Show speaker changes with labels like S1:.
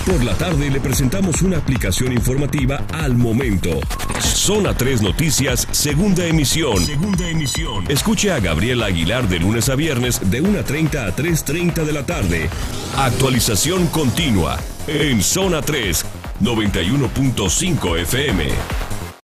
S1: Por la tarde le presentamos una aplicación informativa al momento. Zona 3 Noticias, segunda emisión. Escuche a Gabriela Aguilar de lunes a viernes de 1:30 a 3:30 de la tarde. Actualización continua en Zona 3, 91.5 FM.